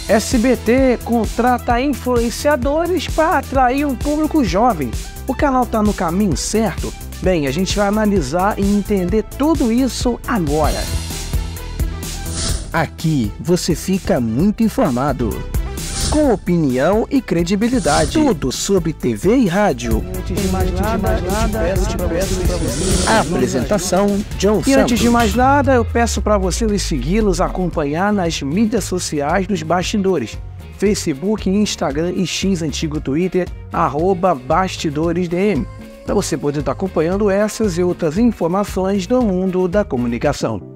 SBT contrata influenciadores para atrair um público jovem. O canal está no caminho certo? Bem, a gente vai analisar e entender tudo isso agora. Aqui você fica muito informado, com opinião e credibilidade. Tudo sobre TV e rádio. A apresentação, John Santos. E antes de mais nada, eu peço para você nos seguir, nos acompanhar nas mídias sociais dos bastidores. Facebook, Instagram e X antigo Twitter, @BastidoresDM. Para você poder estar acompanhando essas e outras informações do mundo da comunicação.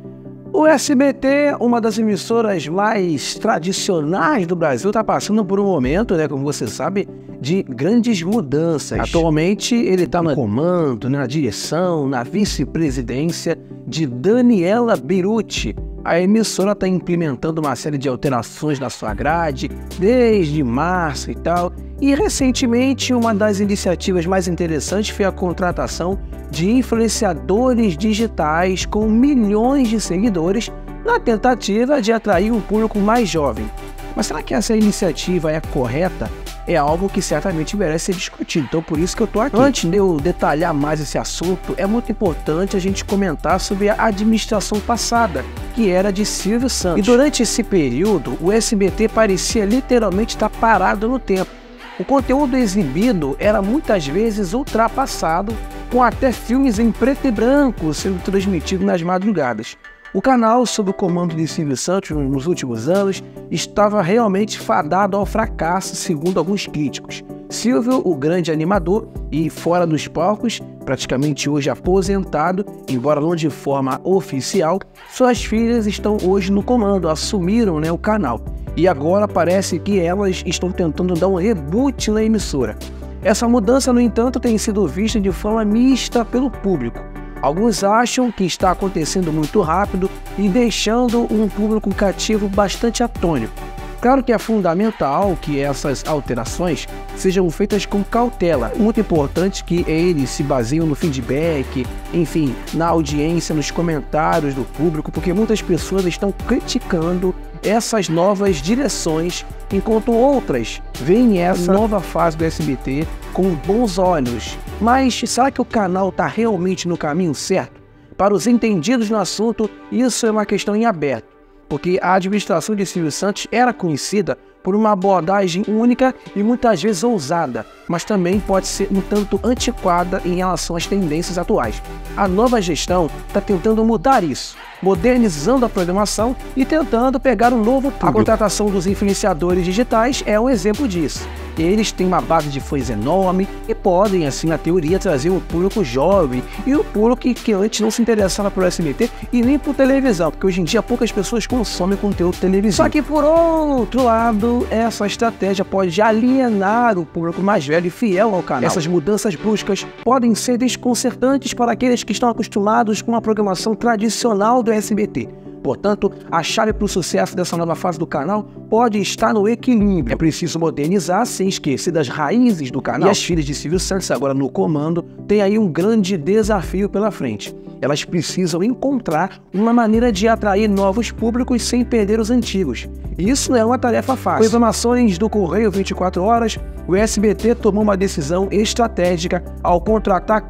O SBT, uma das emissoras mais tradicionais do Brasil, está passando por um momento, como você sabe, de grandes mudanças. Atualmente, ele está no comando, na direção, na vice-presidência de Daniela Berutti. A emissora está implementando uma série de alterações na sua grade, desde março e tal. E recentemente, uma das iniciativas mais interessantes foi a contratação de influenciadores digitais com milhões de seguidores na tentativa de atrair um público mais jovem. Mas será que essa iniciativa é correta? É algo que certamente merece ser discutido, então por isso que eu estou aqui. Antes de eu detalhar mais esse assunto, é muito importante a gente comentar sobre a administração passada, que era de Silvio Santos. E durante esse período, o SBT parecia literalmente estar parado no tempo. O conteúdo exibido era muitas vezes ultrapassado, com até filmes em preto e branco sendo transmitidos nas madrugadas. O canal, sob o comando de Silvio Santos nos últimos anos, estava realmente fadado ao fracasso, segundo alguns críticos. Silvio, o grande animador e fora dos palcos, praticamente hoje aposentado, embora não de forma oficial, suas filhas estão hoje no comando, assumiram o canal. E agora parece que elas estão tentando dar um reboot na emissora. Essa mudança, no entanto, tem sido vista de forma mista pelo público. Alguns acham que está acontecendo muito rápido e deixando um público cativo bastante atônito. Claro que é fundamental que essas alterações sejam feitas com cautela. Muito importante que eles se baseiem no feedback, enfim, na audiência, nos comentários do público, porque muitas pessoas estão criticando essas novas direções, enquanto outras veem essa nova fase do SBT com bons olhos. Mas será que o canal está realmente no caminho certo? Para os entendidos no assunto, isso é uma questão em aberto, porque a administração de Silvio Santos era conhecida por uma abordagem única e muitas vezes ousada, mas também pode ser um tanto antiquada em relação às tendências atuais. A nova gestão está tentando mudar isso, modernizando a programação e tentando pegar um novo público. A contratação dos influenciadores digitais é um exemplo disso. Eles têm uma base de fãs enorme e podem, assim, na teoria, trazer um público jovem e um público que antes não se interessava por SBT e nem por televisão, porque hoje em dia poucas pessoas consomem conteúdo televisivo. Só que, por outro lado, essa estratégia pode alienar o público mais velho e fiel ao canal. Essas mudanças bruscas podem ser desconcertantes para aqueles que estão acostumados com a programação tradicional do SBT. Portanto, a chave para o sucesso dessa nova fase do canal pode estar no equilíbrio. É preciso modernizar sem esquecer das raízes do canal. E as filhas de Silvio Santos, agora no comando, têm aí um grande desafio pela frente. Elas precisam encontrar uma maneira de atrair novos públicos sem perder os antigos. E isso não é uma tarefa fácil. Com informações do Correio 24 Horas, o SBT tomou uma decisão estratégica ao contratar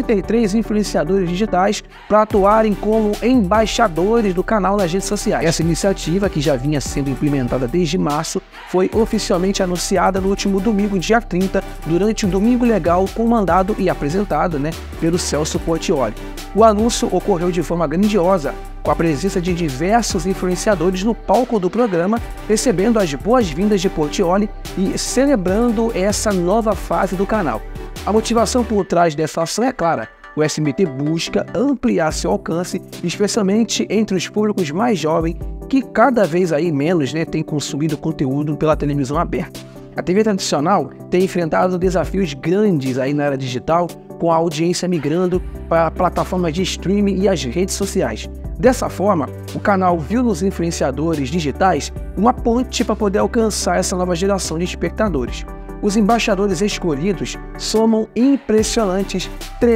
43 influenciadores digitais para atuarem como embaixadores do canal nas redes sociais. Essa iniciativa, que já vinha sendo implementada desde março, foi oficialmente anunciada no último domingo, dia 30, durante o Domingo Legal, comandado e apresentado pelo Celso Portiolli. O anúncio ocorreu de forma grandiosa, com a presença de diversos influenciadores no palco do programa, recebendo as boas-vindas de Portiolli e celebrando essa nova fase do canal. A motivação por trás dessa ação é clara. O SBT busca ampliar seu alcance, especialmente entre os públicos mais jovens, que cada vez menos têm consumido conteúdo pela televisão aberta. A TV tradicional tem enfrentado desafios grandes na era digital, com a audiência migrando para plataformas de streaming e as redes sociais. Dessa forma, o canal viu nos influenciadores digitais uma ponte para poder alcançar essa nova geração de espectadores. os embaixadores escolhidos somam impressionantes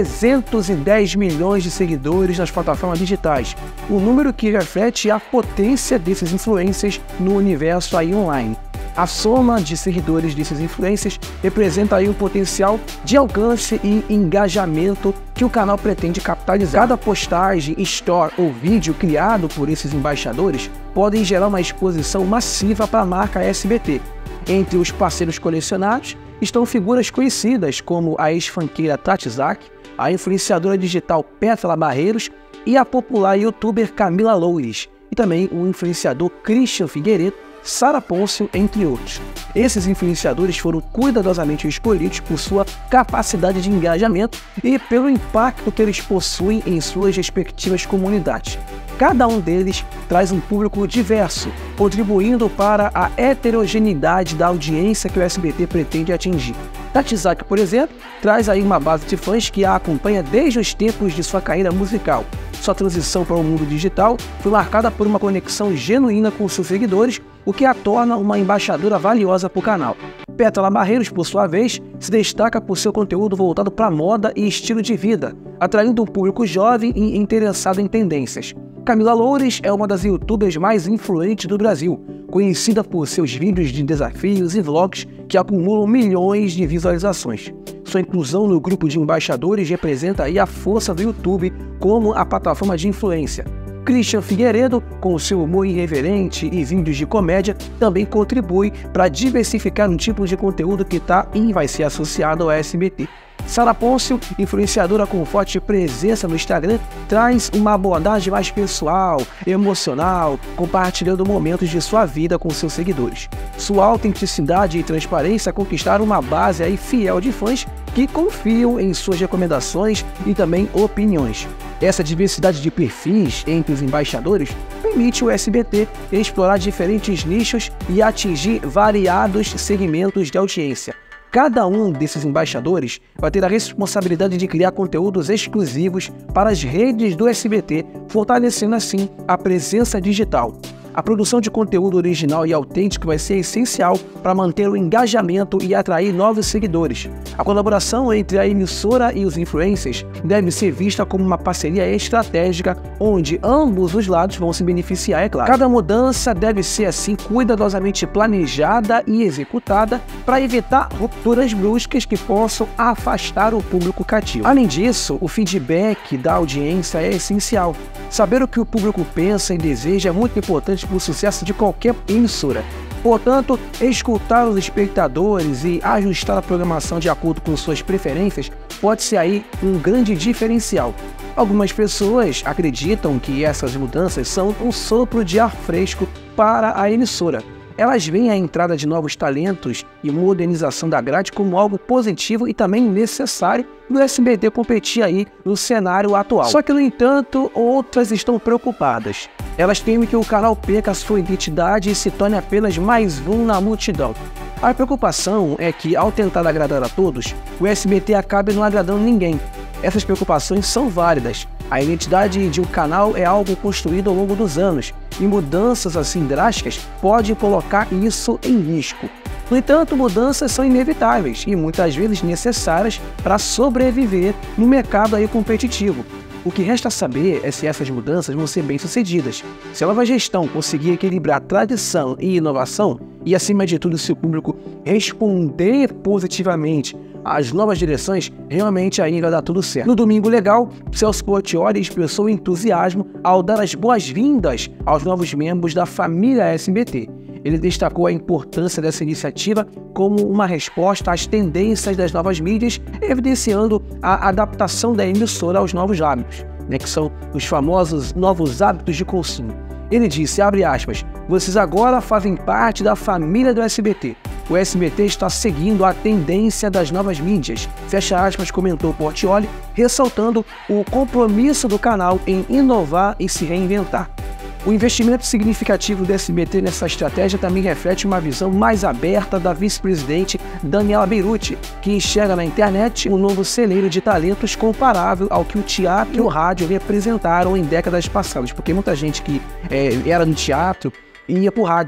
310 milhões de seguidores nas plataformas digitais, um número que reflete a potência desses influencers no universo aí online. A soma de seguidores desses influencers representa aí um potencial de alcance e engajamento que o canal pretende capitalizar. Cada postagem, story ou vídeo criado por esses embaixadores podem gerar uma exposição massiva para a marca SBT. Entre os parceiros colecionados estão figuras conhecidas como a ex-funkeira Tati Zak, a influenciadora digital Pétala Barreiros e a popular youtuber Camila Loures, e também o influenciador Christian Figueiredo, Sara Pôncio, entre outros. Esses influenciadores foram cuidadosamente escolhidos por sua capacidade de engajamento e pelo impacto que eles possuem em suas respectivas comunidades. Cada um deles traz um público diverso, contribuindo para a heterogeneidade da audiência que o SBT pretende atingir. Tati Zak, por exemplo, traz aí uma base de fãs que a acompanha desde os tempos de sua carreira musical. Sua transição para o mundo digital foi marcada por uma conexão genuína com seus seguidores, o que a torna uma embaixadora valiosa para o canal. Pétala Barreiros, por sua vez, se destaca por seu conteúdo voltado para moda e estilo de vida, atraindo um público jovem e interessado em tendências. Camila Loures é uma das youtubers mais influentes do Brasil, conhecida por seus vídeos de desafios e vlogs que acumulam milhões de visualizações. Sua inclusão no grupo de embaixadores representa aí a força do YouTube como a plataforma de influência. Christian Figueiredo, com seu humor irreverente e vídeos de comédia, também contribui para diversificar um tipo de conteúdo que está e vai ser associado ao SBT. Sara Pôncio, influenciadora com forte presença no Instagram, traz uma abordagem mais pessoal, emocional, compartilhando momentos de sua vida com seus seguidores. Sua autenticidade e transparência conquistaram uma base aí fiel de fãs que confiam em suas recomendações e também opiniões. Essa diversidade de perfis entre os embaixadores permite o SBT explorar diferentes nichos e atingir variados segmentos de audiência. Cada um desses embaixadores vai ter a responsabilidade de criar conteúdos exclusivos para as redes do SBT, fortalecendo assim a presença digital. A produção de conteúdo original e autêntico vai ser essencial para manter o engajamento e atrair novos seguidores. A colaboração entre a emissora e os influencers deve ser vista como uma parceria estratégica, onde ambos os lados vão se beneficiar, é claro. Cada mudança deve ser assim cuidadosamente planejada e executada para evitar rupturas bruscas que possam afastar o público cativo. Além disso, o feedback da audiência é essencial. Saber o que o público pensa e deseja é muito importante para o sucesso de qualquer emissora. Portanto, escutar os espectadores e ajustar a programação de acordo com suas preferências pode ser aí um grande diferencial. Algumas pessoas acreditam que essas mudanças são um sopro de ar fresco para a emissora. Elas veem a entrada de novos talentos e modernização da grade como algo positivo e também necessário do SBT competir aí no cenário atual. Só que, no entanto, outras estão preocupadas. Elas temem que o canal perca a sua identidade e se torne apenas mais um na multidão. A preocupação é que, ao tentar agradar a todos, o SBT acabe não agradando ninguém. Essas preocupações são válidas. A identidade de um canal é algo construído ao longo dos anos, e mudanças assim drásticas podem colocar isso em risco. No entanto, mudanças são inevitáveis e muitas vezes necessárias para sobreviver no mercado aí competitivo. O que resta saber é se essas mudanças vão ser bem-sucedidas, se a nova gestão conseguir equilibrar tradição e inovação e, acima de tudo, se o público responder positivamente às novas direções, realmente aí vai dar tudo certo. No Domingo Legal, Celso Portiolli expressou entusiasmo ao dar as boas-vindas aos novos membros da família SBT. Ele destacou a importância dessa iniciativa como uma resposta às tendências das novas mídias, evidenciando a adaptação da emissora aos novos hábitos, que são os famosos novos hábitos de consumo. Ele disse, abre aspas, vocês agora fazem parte da família do SBT. O SBT está seguindo a tendência das novas mídias, fecha aspas, comentou Portiolli, ressaltando o compromisso do canal em inovar e se reinventar. O investimento significativo do SBT nessa estratégia também reflete uma visão mais aberta da vice-presidente Daniela Beruti, que enxerga na internet um novo celeiro de talentos comparável ao que o teatro e o rádio representaram em décadas passadas, porque muita gente que era no teatro ia para o rádio.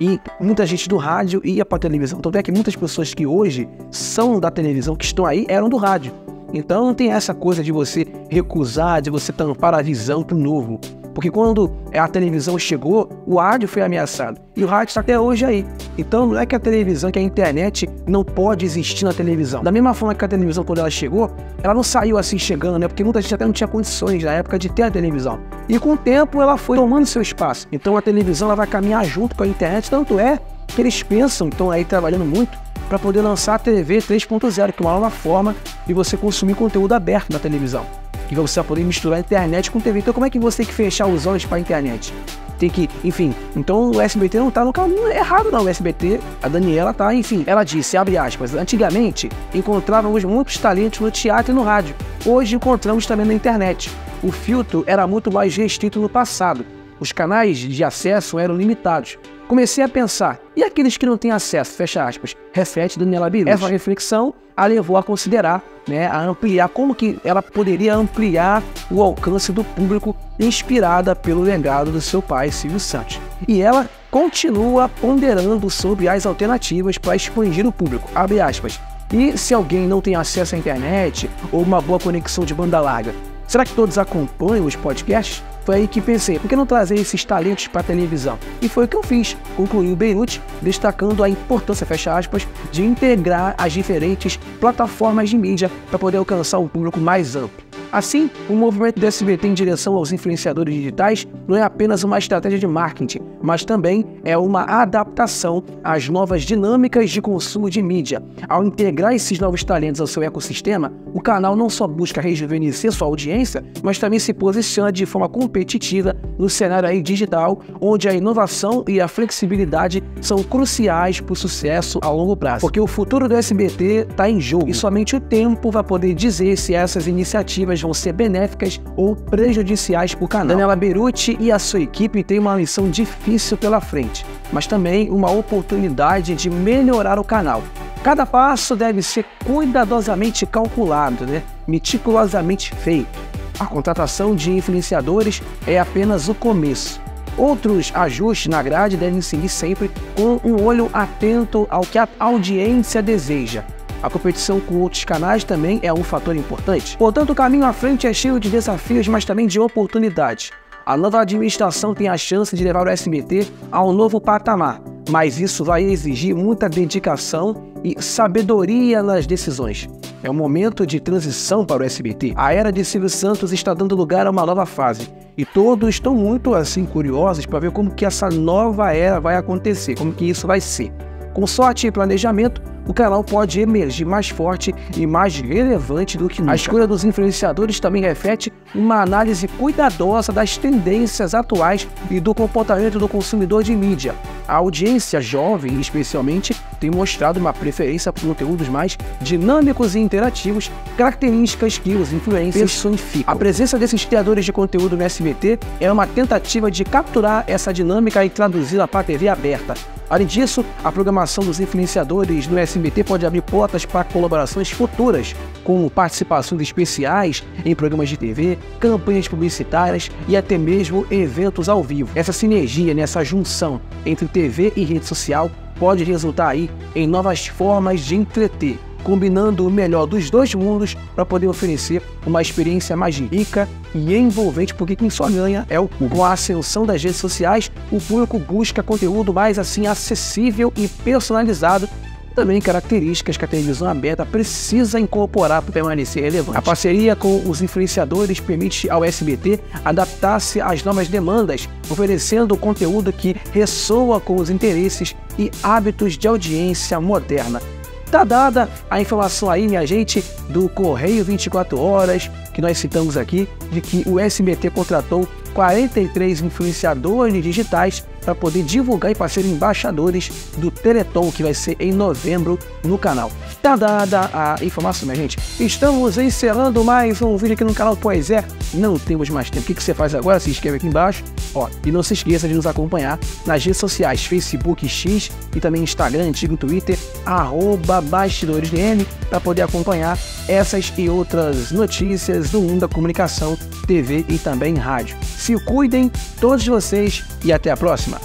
e muita gente do rádio ia para a televisão. Então é que muitas pessoas que hoje são da televisão, que estão aí, eram do rádio. Então não tem essa coisa de você recusar, de você tampar a visão pro novo. Porque quando a televisão chegou, o rádio foi ameaçado. E o rádio está até hoje aí. Então não é que a televisão, que a internet não pode existir na televisão. Da mesma forma que a televisão, quando ela chegou, ela não saiu assim chegando, né? Porque muita gente até não tinha condições na época de ter a televisão. E com o tempo ela foi tomando seu espaço. Então a televisão ela vai caminhar junto com a internet. Tanto é que eles pensam, estão aí trabalhando muito, para poder lançar a TV 3.0, que é uma nova forma de você consumir conteúdo aberto na televisão. Que você vai poder misturar a internet com TV. Então como é que você tem que fechar os olhos para a internet? Tem que, enfim, então o SBT não está no caminho errado não, o SBT, a Daniela tá, enfim, ela disse, abre aspas, antigamente encontrávamos muitos talentos no teatro e no rádio, hoje encontramos também na internet. O filtro era muito mais restrito no passado, os canais de acesso eram limitados. Comecei a pensar, e aqueles que não têm acesso, fecha aspas, reflete Daniela Berutti. Essa reflexão a levou a considerar, né, a ampliar, como que ela poderia ampliar o alcance do público, inspirada pelo legado do seu pai, Silvio Santos. E ela continua ponderando sobre as alternativas para expandir o público, abre aspas. E se alguém não tem acesso à internet ou uma boa conexão de banda larga, será que todos acompanham os podcasts? Foi aí que pensei, por que não trazer esses talentos para a televisão? E foi o que eu fiz, concluiu Berutti, destacando a importância, fecha aspas, de integrar as diferentes plataformas de mídia para poder alcançar um público mais amplo. Assim, o movimento do SBT em direção aos influenciadores digitais não é apenas uma estratégia de marketing, mas também é uma adaptação às novas dinâmicas de consumo de mídia. Ao integrar esses novos talentos ao seu ecossistema, o canal não só busca rejuvenescer sua audiência, mas também se posiciona de forma competitiva no cenário aí digital, onde a inovação e a flexibilidade são cruciais para o sucesso a longo prazo. Porque o futuro do SBT está em jogo e somente o tempo vai poder dizer se essas iniciativas vão ser benéficas ou prejudiciais para o canal. Daniela Berutti e a sua equipe têm uma missão difícil pela frente, mas também uma oportunidade de melhorar o canal. Cada passo deve ser cuidadosamente calculado, né? Meticulosamente feito. A contratação de influenciadores é apenas o começo. Outros ajustes na grade devem seguir sempre com um olho atento ao que a audiência deseja. A competição com outros canais também é um fator importante. Portanto, o caminho à frente é cheio de desafios, mas também de oportunidades. A nova administração tem a chance de levar o SBT a um novo patamar, mas isso vai exigir muita dedicação e sabedoria nas decisões. É um momento de transição para o SBT. A era de Silvio Santos está dando lugar a uma nova fase. E todos estão muito assim curiosos para ver como que essa nova era vai acontecer, como que isso vai ser. Com sorte e planejamento, o canal pode emergir mais forte e mais relevante do que nunca. A escolha dos influenciadores também reflete uma análise cuidadosa das tendências atuais e do comportamento do consumidor de mídia. A audiência jovem, especialmente, tem mostrado uma preferência por conteúdos mais dinâmicos e interativos, características que os influencers personificam. A presença desses criadores de conteúdo no SBT é uma tentativa de capturar essa dinâmica e traduzi-la para a TV aberta. Além disso, a programação dos influenciadores no SBT pode abrir portas para colaborações futuras, como participações especiais em programas de TV, campanhas publicitárias e até mesmo eventos ao vivo. Essa sinergia, essa junção entre TV e rede social pode resultar aí em novas formas de entreter, combinando o melhor dos dois mundos para poder oferecer uma experiência mais rica e envolvente, porque quem só ganha é o público. Com a ascensão das redes sociais, o público busca conteúdo mais assim acessível e personalizado, também características que a televisão aberta precisa incorporar para permanecer relevante. A parceria com os influenciadores permite ao SBT adaptar-se às novas demandas, oferecendo conteúdo que ressoa com os interesses e hábitos de audiência moderna. Tá dada a informação aí, minha gente, do Correio 24 Horas, que nós citamos aqui, de que o SBT contratou 43 influenciadores digitais para poder divulgar e para serem embaixadores do Teleton, que vai ser em novembro no canal. Tá dada a informação, minha gente. Estamos encerrando mais um vídeo aqui no canal. Pois é, não temos mais tempo. O que você faz agora? Se inscreve aqui embaixo. Ó, e não se esqueça de nos acompanhar nas redes sociais, Facebook X e também Instagram, antigo Twitter, @BastidorosDM, para poder acompanhar essas e outras notícias do mundo da comunicação, TV e também rádio. Se cuidem, todos vocês, e até a próxima!